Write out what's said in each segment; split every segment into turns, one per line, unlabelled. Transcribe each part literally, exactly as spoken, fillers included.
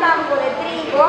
campo de trigo,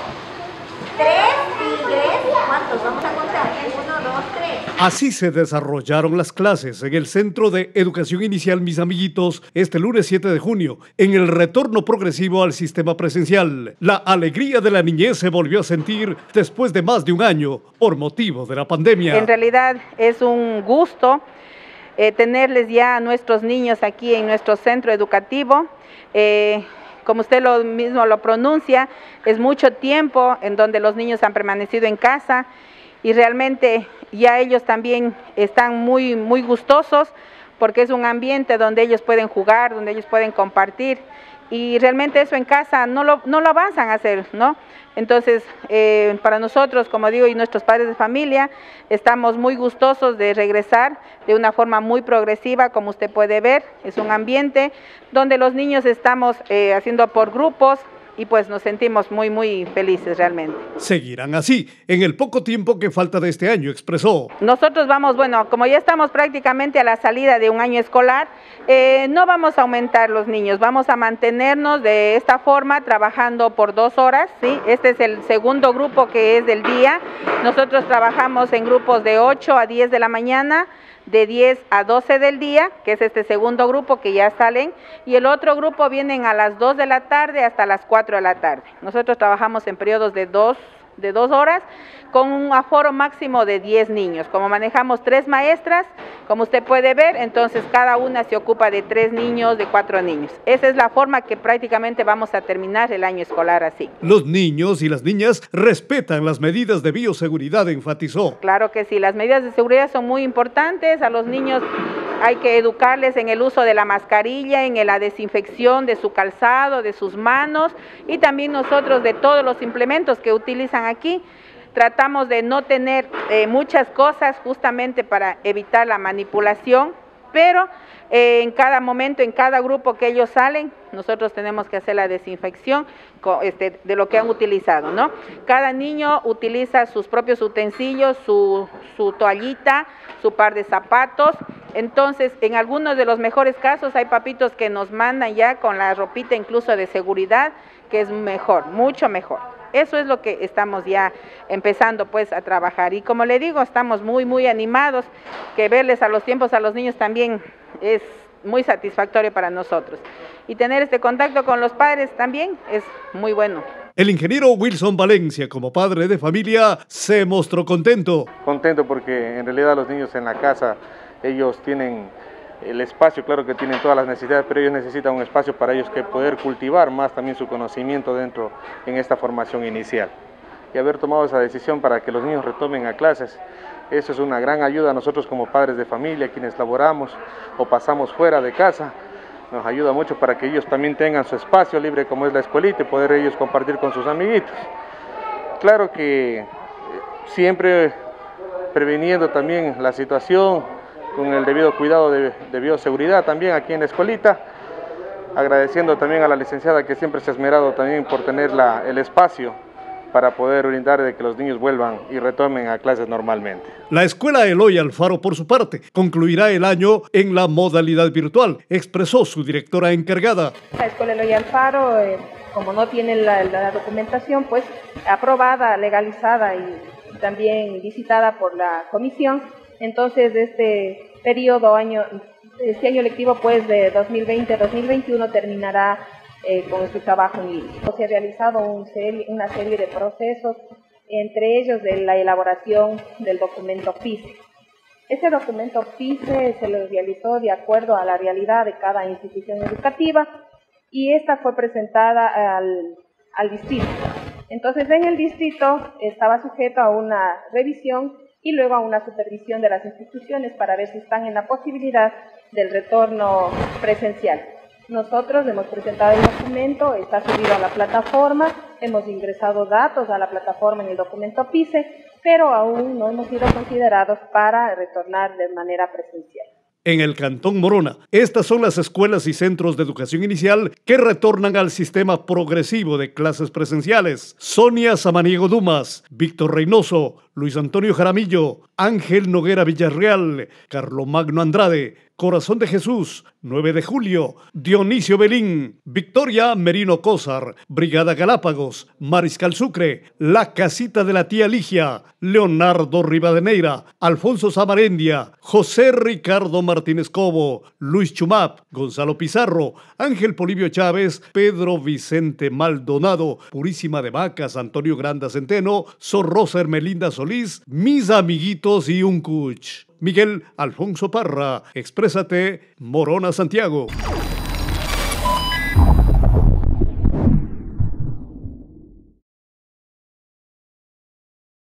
tres tigres. ¿Cuántos? Vamos a contar. Uno, dos, tres.
Así se desarrollaron las clases en el Centro de Educación Inicial Mis Amiguitos este lunes siete de junio, en el retorno progresivo al sistema presencial. La alegría de la niñez se volvió a sentir después de más de un año por motivo de la pandemia.
En realidad es un gusto eh, tenerles ya a nuestros niños aquí en nuestro centro educativo. Eh, Como usted lo mismo lo pronuncia, es mucho tiempo en donde los niños han permanecido en casa y realmente ya ellos también están muy, muy gustosos porque es un ambiente donde ellos pueden jugar, donde ellos pueden compartir y realmente eso en casa no lo, no lo avanzan a hacer, ¿no? Entonces, eh, para nosotros, como digo, y nuestros padres de familia, estamos muy gustosos de regresar de una forma muy progresiva, como usted puede ver. Es un ambiente donde los niños estamos eh, haciendo por grupos y pues nos sentimos muy, muy felices realmente.
Seguirán así en el poco tiempo que falta de este año, expresó.
Nosotros vamos, bueno, como ya estamos prácticamente a la salida de un año escolar, eh, no vamos a aumentar los niños, vamos a mantenernos de esta forma trabajando por dos horas, ¿sí? Este es el segundo grupo que es del día. Nosotros trabajamos en grupos de ocho a diez de la mañana, de diez a doce del día, que es este segundo grupo que ya salen, y el otro grupo vienen a las dos de la tarde hasta las cuatro de la tarde. Nosotros trabajamos en periodos de dos, de dos horas, con un aforo máximo de diez niños. Como manejamos tres maestras, como usted puede ver, entonces cada una se ocupa de tres niños, de cuatro niños. Esa es la forma que prácticamente vamos a terminar el año escolar así.
Los niños y las niñas respetan las medidas de bioseguridad, enfatizó.
Claro que sí, las medidas de seguridad son muy importantes. A los niños hay que educarles en el uso de la mascarilla, en la desinfección de su calzado, de sus manos y también nosotros de todos los implementos que utilizan aquí. Tratamos de no tener eh, muchas cosas justamente para evitar la manipulación, pero eh, en cada momento, en cada grupo que ellos salen, nosotros tenemos que hacer la desinfección con, este, de lo que han utilizado, ¿no? Cada niño utiliza sus propios utensilios, su, su toallita, su par de zapatos. Entonces, en algunos de los mejores casos hay papitos que nos mandan ya con la ropita incluso de seguridad, que es mejor, mucho mejor. Eso es lo que estamos ya empezando pues a trabajar y como le digo, estamos muy muy animados, que verles a los tiempos a los niños también es muy satisfactorio para nosotros y tener este contacto con los padres también es muy bueno.
El ingeniero Wilson Valencia, como padre de familia, se mostró contento.
Contento porque en realidad los niños en la casa, ellos tienen el espacio, claro que tienen todas las necesidades, pero ellos necesitan un espacio para ellos que poder cultivar más también su conocimiento dentro en esta formación inicial. Y haber tomado esa decisión para que los niños retomen a clases, eso es una gran ayuda a nosotros como padres de familia, quienes laboramos o pasamos fuera de casa, nos ayuda mucho para que ellos también tengan su espacio libre como es la escuelita y poder ellos compartir con sus amiguitos. Claro que siempre previniendo también la situación, con el debido cuidado de, de bioseguridad también aquí en la escuelita, agradeciendo también a la licenciada que siempre se ha esmerado también por tener la, el espacio para poder brindar de que los niños vuelvan y retomen a clases normalmente.
La Escuela Eloy Alfaro, por su parte, concluirá el año en la modalidad virtual, expresó su directora encargada.
La Escuela Eloy Alfaro, eh, como no tiene la, la documentación, pues aprobada, legalizada y también visitada por la comisión, entonces este periodo, año, este año lectivo pues de dos mil veinte a dos mil veintiuno terminará eh, con su trabajo en línea. Se ha realizado un serie, una serie de procesos, entre ellos de la elaboración del documento P I S E. Este documento P I S E se lo realizó de acuerdo a la realidad de cada institución educativa y esta fue presentada al, al distrito. Entonces en el distrito estaba sujeto a una revisión y luego a una supervisión de las instituciones para ver si están en la posibilidad del retorno presencial. Nosotros hemos presentado el documento, está subido a la plataforma, hemos ingresado datos a la plataforma en el documento P I S E, pero aún no hemos sido considerados para retornar de manera presencial.
En el Cantón Morona, estas son las escuelas y centros de educación inicial que retornan al sistema progresivo de clases presenciales. Sonia Samaniego Dumas, Víctor Reynoso, Luis Antonio Jaramillo, Ángel Noguera Villarreal, Carlomagno Andrade, Corazón de Jesús, nueve de julio, Dionisio Belín, Victoria Merino Cózar, Brigada Galápagos, Mariscal Sucre, La Casita de la Tía Ligia, Leonardo Rivadeneira, Alfonso Samarendia, José Ricardo Martínez Cobo, Luis Chumap, Gonzalo Pizarro, Ángel Polibio Chávez, Pedro Vicente Maldonado, Purísima de Vacas, Antonio Granda Centeno, Sor Rosa Hermelinda Solís, mis amiguitos y un cuch. Miguel Alfonso Parra, Exprésate, Morona Santiago.